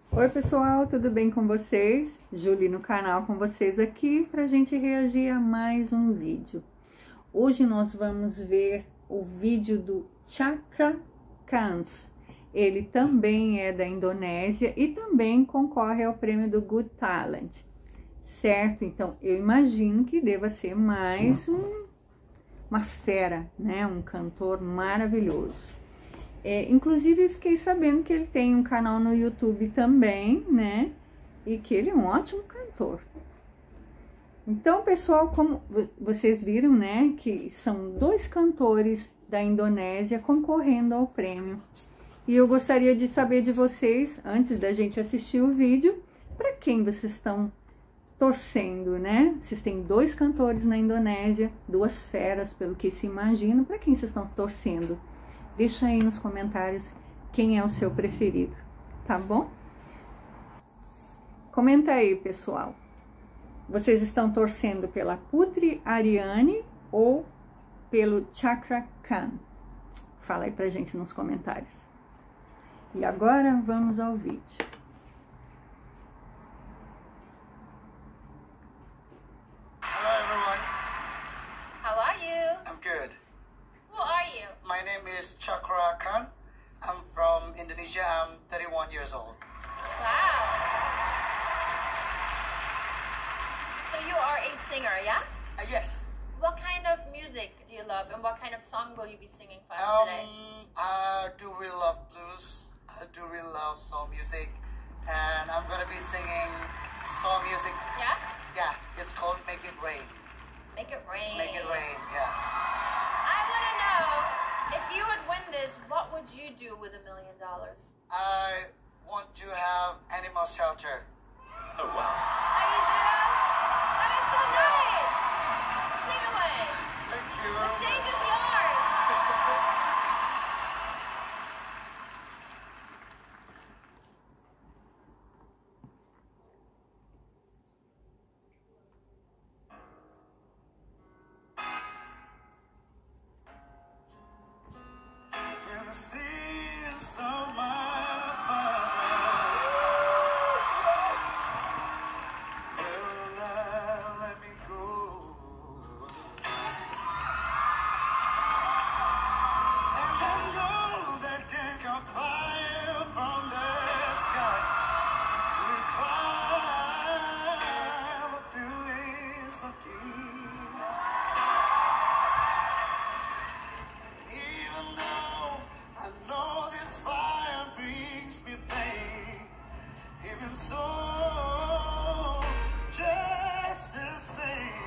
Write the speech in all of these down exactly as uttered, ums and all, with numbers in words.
Oi pessoal, tudo bem com vocês? Julie no canal com vocês aqui pra gente reagir a mais um vídeo. Hoje nós vamos ver o vídeo do Chaka Khan. Ele também é da Indonésia e também concorre ao prêmio do Good Talent, certo? Então eu imagino que deva ser mais um, uma fera, né? Um cantor maravilhoso. É, inclusive, eu fiquei sabendo que ele tem um canal no YouTube também, né? E que ele é um ótimo cantor. Então, pessoal, como vocês viram, né? Que são dois cantores da Indonésia concorrendo ao prêmio. E eu gostaria de saber de vocês, antes da gente assistir o vídeo, para quem vocês estão torcendo, né? Vocês têm dois cantores na Indonésia, duas feras, pelo que se imagina. Para quem vocês estão torcendo? Deixa aí nos comentários quem é o seu preferido, tá bom? Comenta aí, pessoal. Vocês estão torcendo pela Putri Ariane ou pelo Chaka Khan? Fala aí pra gente nos comentários. E agora vamos ao vídeo. Hello everyone. How are you? I'm good. Who are you? My name is Chaka Khan. I'm from Indonesia. I'm thirty-one years old. Wow. So you are a singer, yeah? Uh, yes. What kind of music do you love and what kind of song will you be singing for us Um, today? I do really love blues. I do really love soul music. And I'm going to be singing soul music. Yeah? Yeah, it's called Make It Rain. Make it rain. Make It Rain, yeah. I want to know, if you would win this, what would you do with a million dollars? I want to have animal shelter. Oh, wow. How you do? That is so nice. Sing away. Thank you. The stage is yours. In the sins of my father, will not let me go. And I know that can come fire from the sky to refine the beauties of kings. Even though I know this fire brings me pain, even so, just the same,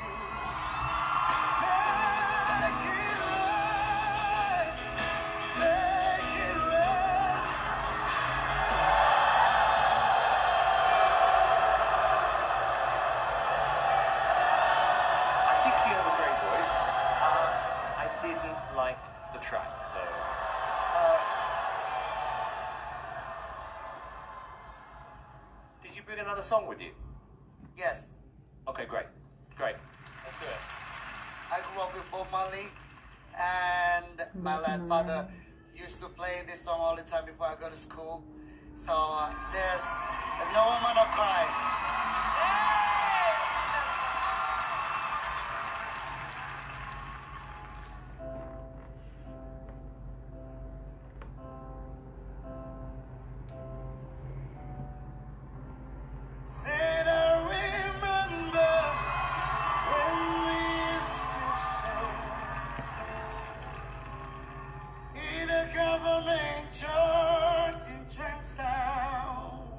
make it right, make it right. I think you have a great voice. Uh, I didn't like the track, though. Uh, Did you bring another song with you? yes, Okay, great. Great. Let's do it. I grew up with Bob Marley, and my late father used to play this song all the time before I go to school. So uh, there's No Woman No Cry. Said I remember when we used to share in a government church in Trenchtown.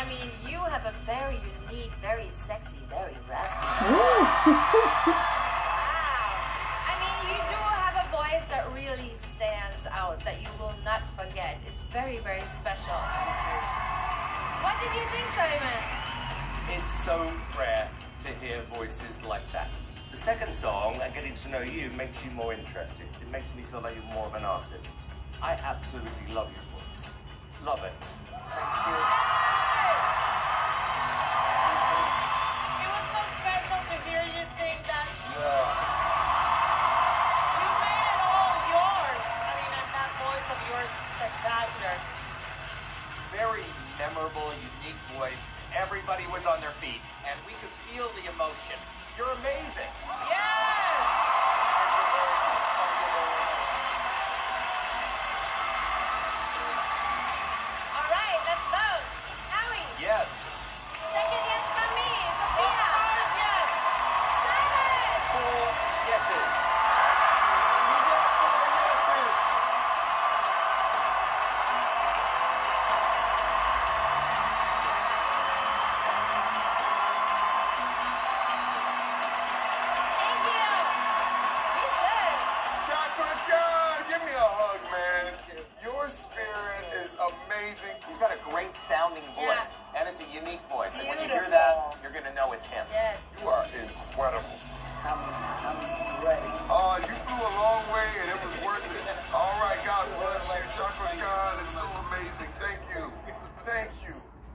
mean, you have a very unique, very sexy, very raspy. Uh. Wow. I mean, you do have a voice that really stands out, that you will not forget. It's very, very special. What did you think, Simon? It's so rare to hear voices like that. The second song, and Getting to Know You, makes you more interested. It makes me feel like you're more of an artist. I absolutely love your voice. Love it. Thank you. It was so special to hear you sing that. Yeah. You made it all yours. I mean, and that voice of yours is spectacular. Very memorable, unique voice. Everybody was on their feet, and we could feel the emotion. You're amazing. Yes! All right, let's vote. Howie. Yes. Second yes from me. Sophia. Ours, yes. Simon. Four yeses. Thank you. He's good. Chaka God, give me a hug, man. Your spirit is amazing. He's got a great sounding voice, Yeah. and it's a unique voice. And when you hear Beautiful. that, you're going to know it's him. Yes. You are incredible. I'm, I'm ready. Oh, you flew a long way and it was worth it. All right, God bless you. Chaka God is so amazing. Thank you. Thank you.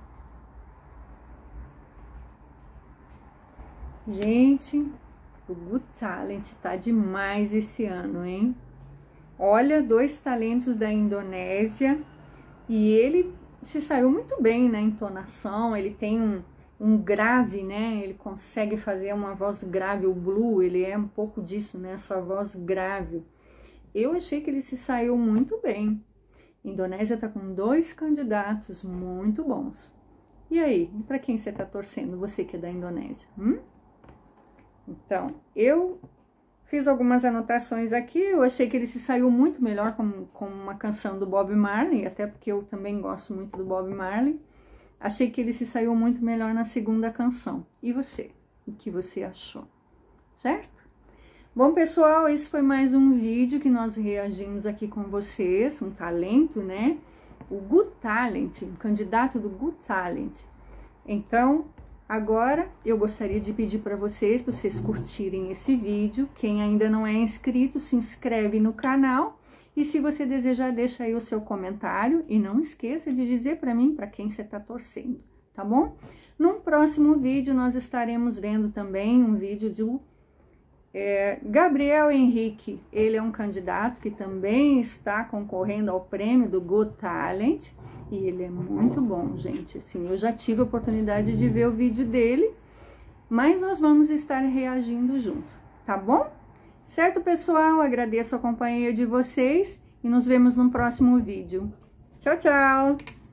Gente, o Got Talent tá demais esse ano, hein? Olha, dois talentos da Indonésia e ele se saiu muito bem na entonação, ele tem um, um grave, né? Ele consegue fazer uma voz grave, o Blue, ele é um pouco disso, né? Essa voz grave. Eu achei que ele se saiu muito bem. A Indonésia tá com dois candidatos muito bons. E aí, para quem você tá torcendo? Você que é da Indonésia, hum? Então, eu fiz algumas anotações aqui, eu achei que ele se saiu muito melhor com, com uma canção do Bob Marley, até porque eu também gosto muito do Bob Marley. Achei que ele se saiu muito melhor na segunda canção. E você? O que você achou? Certo? Bom, pessoal, esse foi mais um vídeo que nós reagimos aqui com vocês, um talento, né? O Got Talent, o candidato do Got Talent. Então, agora, eu gostaria de pedir para vocês, para vocês curtirem esse vídeo. Quem ainda não é inscrito, se inscreve no canal. E se você desejar, deixa aí o seu comentário. E não esqueça de dizer para mim para quem você está torcendo, tá bom? Num próximo vídeo, nós estaremos vendo também um vídeo do é, Gabriel Henrique. Ele é um candidato que também está concorrendo ao prêmio do Got Talent. E ele é muito bom, gente. Assim, eu já tive a oportunidade de ver o vídeo dele, mas nós vamos estar reagindo junto, tá bom? Certo, pessoal? Agradeço a companhia de vocês e nos vemos no próximo vídeo. Tchau, tchau!